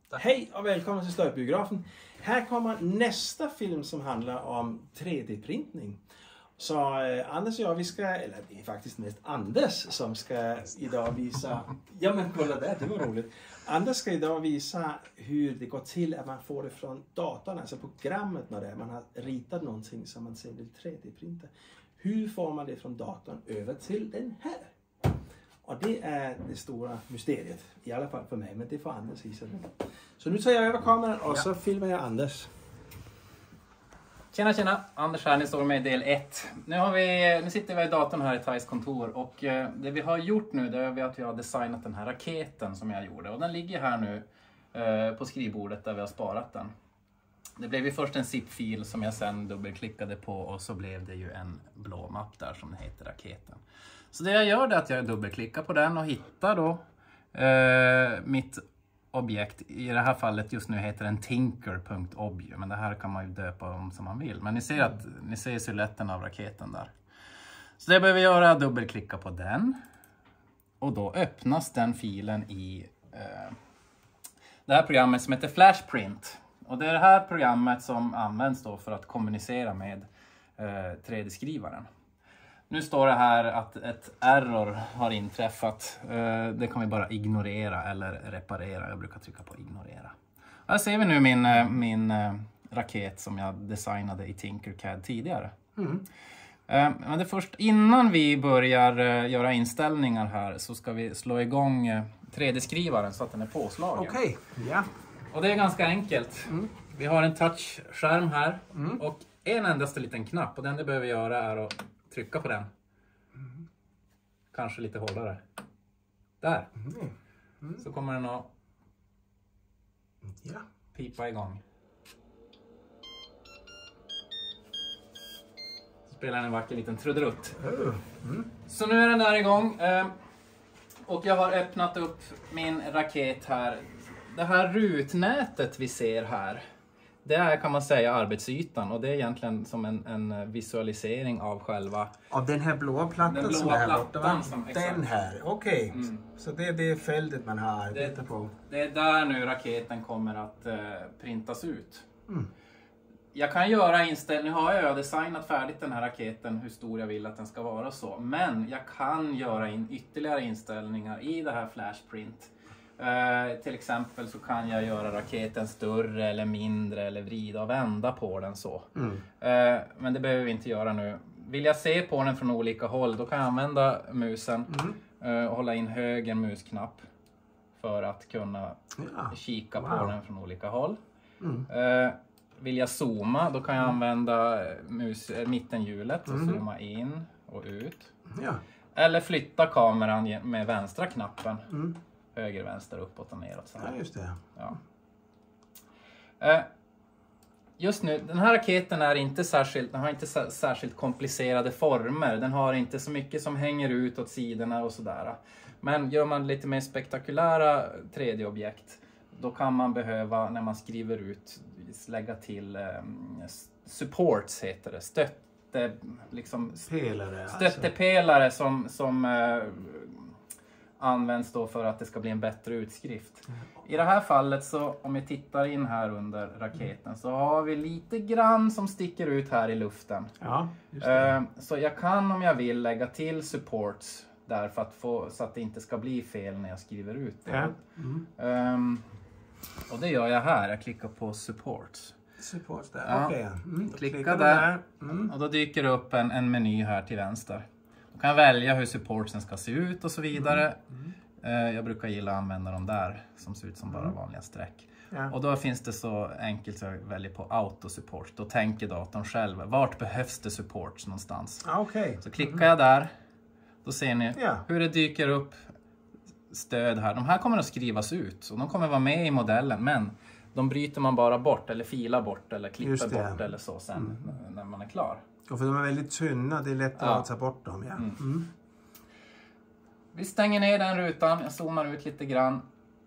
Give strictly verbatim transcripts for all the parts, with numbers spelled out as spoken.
Tack. Hej och välkommen till Slöjdbiografen. Här kommer nästa film som handlar om tre D-printning. Så eh, Anders och jag, vi ska, eller det är faktiskt mest Anders som ska idag visa, ja men kolla där, det var roligt. Anders ska idag visa hur det går till att man får det från datorn, alltså programmet när det är, man har ritat någonting som man sen vill tre D-printa. Hur får man det från datorn över till den här? Och det är det stora mysteriet, i alla fall för mig, men det får Anders visa. Så nu tar jag över kameran och ja. så filmar jag Anders. Tjena tjena, Anders här, ni står med i del ett. Nu, har vi, nu sitter vi i datorn här i Thais kontor och eh, det vi har gjort nu det är att vi har designat den här raketen som jag gjorde. Och den ligger här nu eh, på skrivbordet där vi har sparat den. Det blev ju först en zip-fil som jag sen dubbelklickade på och så blev det ju en blå mapp där som heter raketen. Så det jag gör är att jag dubbelklickar på den och hittar då eh, mitt objekt. I det här fallet just nu heter den tinker.obj, men det här kan man ju döpa om som man vill. Men ni ser att ni ser siluetten av raketen där. Så det jag behöver göra är att dubbelklicka på den. Och då öppnas den filen i eh, det här programmet som heter Flashprint. Och det är det här programmet som används då för att kommunicera med eh, tre D-skrivaren. Nu står det här att ett error har inträffat. Eh, det kan vi bara ignorera eller reparera. Jag brukar trycka på ignorera. Här ser vi nu min, min eh, raket som jag designade i Tinkercad tidigare. Mm. Eh, men det först innan vi börjar eh, göra inställningar här så ska vi slå igång eh, tre D-skrivaren så att den är påslagen. Okej, okay. ja. Och det är ganska enkelt. Mm. Vi har en touchskärm här mm. och en endaste liten knapp. Och den det behöver göra är att trycka på den. Mm. Kanske lite hårdare. Där. Mm. Mm. Så kommer den att ja. pipa igång. Så spelar den en vacker liten trudelutt. Mm. Så nu är den där igång. Och jag har öppnat upp min raket här. Det här rutnätet vi ser här, det är kan man säga arbetsytan och det är egentligen som en, en visualisering av själva... Av den här blåa plattan den blåa som är här plattan borta, som, den här, okej. Okay. Mm. Så det är det fältet man har arbetat på. Det är där nu raketen kommer att eh, printas ut. Mm. Jag kan göra inställningar, nu har jag designat färdigt den här raketen hur stor jag vill att den ska vara så. Men jag kan göra in ytterligare inställningar i det här Flashprint. Uh, till exempel så kan jag göra raketen större eller mindre eller vrida och vända på den så. Mm. Uh, men det behöver vi inte göra nu. Vill jag se på den från olika håll då kan jag använda musen mm. uh, och hålla in höger musknapp för att kunna ja. kika wow. på den från olika håll. Mm. Uh, vill jag zooma då kan jag använda mus, äh, mittenhjulet och mm. zooma in och ut. Ja. Eller flytta kameran med vänstra knappen. Mm. Höger, vänster, uppåt och neråt. Så här. Ja, just det. Ja. Eh, just nu, den här raketen är inte särskilt, den har inte särskilt komplicerade former. Den har inte så mycket som hänger ut åt sidorna och sådär. Men gör man lite mer spektakulära tre D-objekt, då kan man behöva, när man skriver ut, lägga till eh, supports heter det. Stötte, liksom, Pelare, stöttepelare alltså. som... som eh, används då för att det ska bli en bättre utskrift. I det här fallet så om vi tittar in här under raketen så har vi lite grann som sticker ut här i luften. Ja, just det. Så jag kan om jag vill lägga till supports där för att få, så att det inte ska bli fel när jag skriver ut det. Ja. Mm. Um, och det gör jag här. Jag klickar på supports. Supports där, ja. okej. Okay. Mm, Klicka där, där. Mm. och då dyker det upp en, en meny här till vänster. Du kan välja hur supportsen ska se ut och så vidare. Mm. Mm. Jag brukar gilla att använda dem där som ser ut som bara vanliga streck. Ja. Och då finns det så enkelt att jag väljer på auto support. Då tänker datorn själv, vart behövs det support någonstans? Ah, okay. Så klickar jag där. Då ser ni ja. hur det dyker upp stöd här. De här kommer att skrivas ut och de kommer vara med i modellen. Men de bryter man bara bort eller filar bort eller klipper bort eller så sen mm. när man är klar. Och för de är väldigt tunna, det är lätt ja. att ta bort dem. Ja. Mm. Mm. Vi stänger ner den rutan, jag zoomar ut lite grann.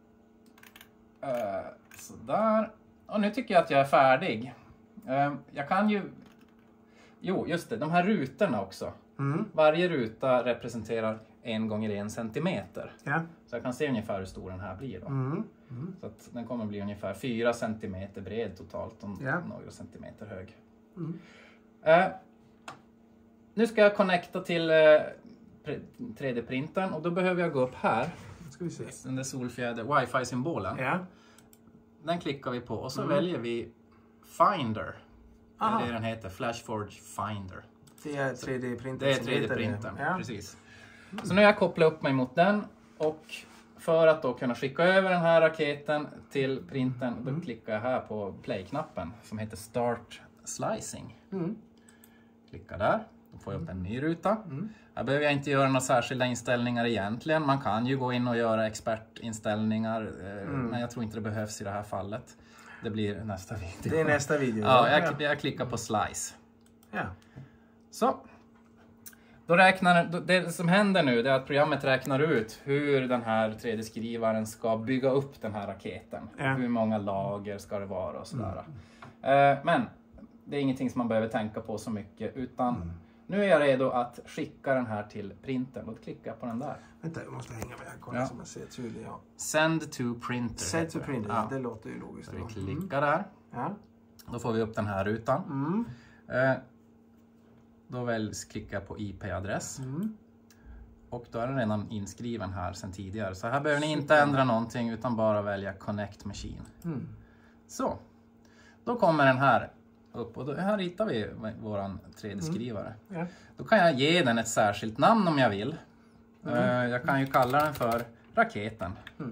Uh, sådär. Och nu tycker jag att jag är färdig. Uh, jag kan ju... Jo, just det, de här rutorna också. Mm. Varje ruta representerar en gånger en centimeter. Ja. Så jag kan se ungefär hur stor den här blir då. Mm. Mm. Så att den kommer bli ungefär fyra centimeter bred totalt och Ja. några centimeter hög. Mm. Eh, nu ska jag connecta till eh, tre D-printern och då behöver jag gå upp här. Ska vi se. Den där solfjäder wifi-symbolen. Ja. Den klickar vi på och så Mm. väljer vi Finder. Det Aha. är det den heter, Flashforge Finder. Det är tre D-printern. Det är som tre heter det. D-printern, Ja. precis. Så nu har jag kopplat upp mig mot den och för att då kunna skicka över den här raketen till printern, då Mm. klickar jag här på play-knappen som heter Start Slicing. Mm. Klicka där, då får jag upp en ny ruta. Mm. Här behöver jag inte göra några särskilda inställningar egentligen. Man kan ju gå in och göra expertinställningar, eh, Mm. men jag tror inte det behövs i det här fallet. Det blir nästa video. Det är nästa video. Ja, jag, jag klickar på Slice. Ja. Så. Då räknar, då- det som händer nu är att programmet räknar ut hur den här tre D-skrivaren ska bygga upp den här raketen. Ja. Hur många lager ska det vara och sådär. Eh, men det är ingenting som man behöver tänka på så mycket. Utan Mm. nu är jag redo att skicka den här till printern. Då klickar jag på den där. Vänta, jag måste hänga med här. Kolla Ja. så man ser tydligt. Ja. Send to printer. Set heter to det. printer, Ja. det låter ju logiskt. Så vi då. klickar där. Ja. Då får vi upp den här rutan. Mm. Eh, då väljs klicka på I P-adress. Mm. Och då är den redan inskriven här sedan tidigare. Så här behöver ni inte ändra någonting utan bara välja Connect Machine. Mm. Så. Då kommer den här upp och då, här hittar vi våran tre D-skrivare. Ja. Då kan jag ge den ett särskilt namn om jag vill. Mm. Eh, jag kan ju kalla den för raketen. Mm.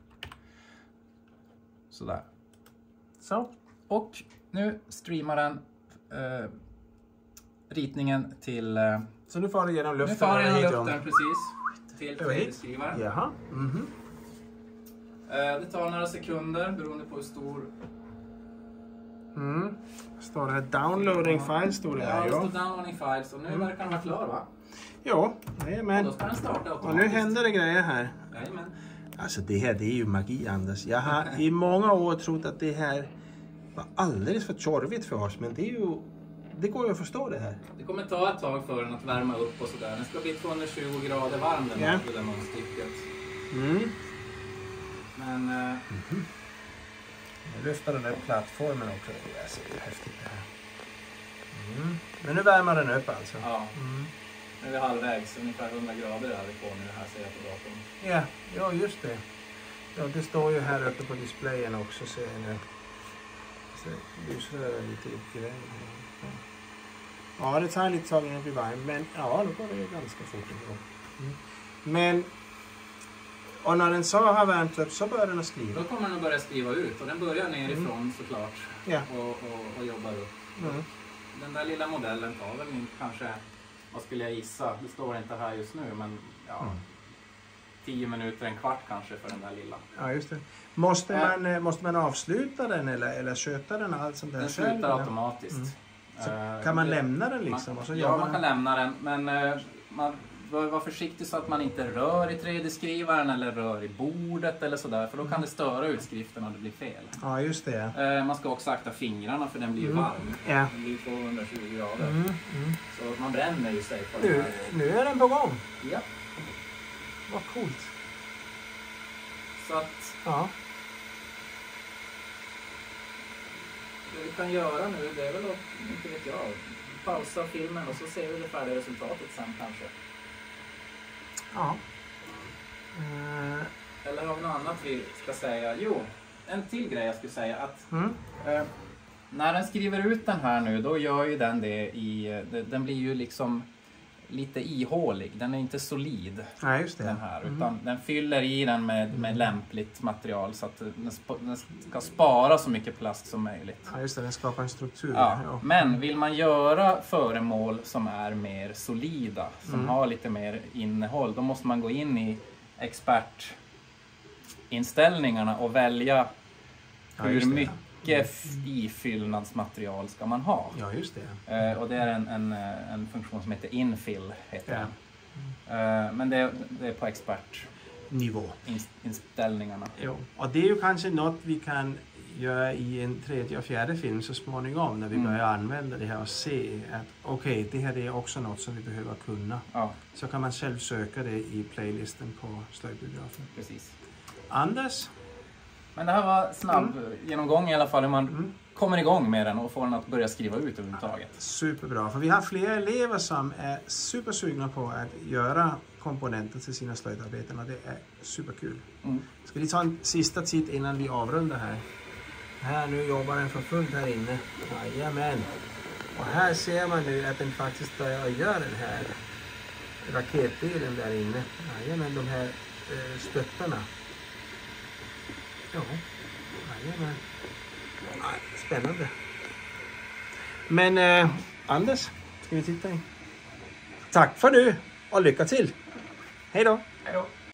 Sådär. Så. Och nu streamar den eh, ritningen till... Eh, Så nu far det genom nu luften. far den här i videon. luften precis. Till tre D-skrivaren. Jaha. Mhm. Eh, det tar några sekunder beroende på hur stor... Mm. Står det här downloading files står det Ja, här. det står Ja. downloading files och nu verkar den vara klar va? Ja, Och då jajamän. ska den starta automatiskt. Och nu händer det grejer här. Jajamän. Alltså det här, det är ju magi, Anders. Jag har i många år trott att det här var alldeles för tjorvigt för oss. Men det är ju... Det går ju att förstå det här. Det kommer ta ett tag för den att värma upp och sådär. Den ska bli tvåhundratjugo grader varm den Ja. här yeah. munstycket. Mm. Men... Eh, Jag lyfter den där plattformen också. Det är så häftigt det här. Mm. Men nu värmer den upp alltså. ja, Mm. nu är vi halvvägs. Ungefär hundra grader är vi på nu. Här ser jag på datorn. Ja, ja just det. Ja, det står ju här uppe på displayen också ser jag nu. Så lyser det lite grejer. Ja, det tar lite tag innan det blir varmt. Men ja, då går det ganska fort. Mm. Men... Och när den så har värmt upp så börjar den att skriva. Då kommer den att börja skriva ut. Och den börjar nerifrån mm. såklart. Ja. Och, och, och jobbar upp. Mm. Den där lilla modellen tar väl in kanske... Vad skulle jag gissa? Det står inte här just nu. Men ja... Mm. Tio minuter, en kvart kanske för den där lilla. Ja, just det. Måste, Äh. man, eh, måste man avsluta den eller, eller sköta den allt som den Den själv? slutar eller? automatiskt. Mm. Så Eh, kan man det- lämna den liksom? Man, och så ja, gör man kan lämna den. Men eh, man bör vara försiktig så att man inte rör i tre D-skrivaren eller rör i bordet eller sådär. För då kan det störa utskriften om det blir fel. Ja, just det. Eh, man ska också akta fingrarna för den blir ju Mm. varm. Ja. Den blir tvåhundratjugo grader. Mm. Mm. Så man bränner ju sig på den Nu, här. nu är den på gång. Ja. Vad coolt. Så att Ja. det vi kan göra nu det är väl att, inte vet jag, pausa filmen och så ser vi det färdiga resultatet sen kanske. Ja. Uh, Eller har vi något annat vi ska säga? Jo, en till grej jag skulle säga att mm. eh, när den skriver ut den här nu då gör ju den det i, den blir ju liksom lite ihålig. Den är inte solid Ja, just det. den här Mm. utan den fyller i den med, med lämpligt material så att den, sp- den ska spara så mycket plast som möjligt. Ja, just det. Den skapar en struktur. Ja, Ja. men vill man göra föremål som är mer solida, som Mm. har lite mer innehåll, då måste man gå in i expertinställningarna och välja Ja, hur just det. mycket f- ifyllnadsmaterial ska man ha. Ja, just det. Eh, och det är en, en, eh, en funktion som heter infill. Heter Ja. den. Eh, men det, det är på expertinställningarna. Nivå. Jo. Och det är ju kanske något vi kan göra i en tredje och fjärde film så småningom när vi mm. börjar använda det här och se att okej, okay, det här är också något som vi behöver kunna. Ja. Så kan man själv söka det i playlisten på Slöjdbiografen. Precis. Anders? Men det här var snabb mm. genomgång i alla fall hur man mm. kommer igång med den och får den att börja skriva ut överhuvudtaget. Superbra, för vi har flera elever som är supersugna på att göra komponenter till sina slöjdarbeten och det är superkul. Mm. Ska vi ta en sista titt innan vi avrundar här? Här nu jobbar den för fullt här inne. Jajamän. Och här ser man nu att den faktiskt börjar göra den här raketdelen där inne. Jajamän, de här eh, stöttarna. Ja, jajamän. Spännande. Men eh, Anders, ska vi titta in? Tack för nu och lycka till. Hej då. Hej då.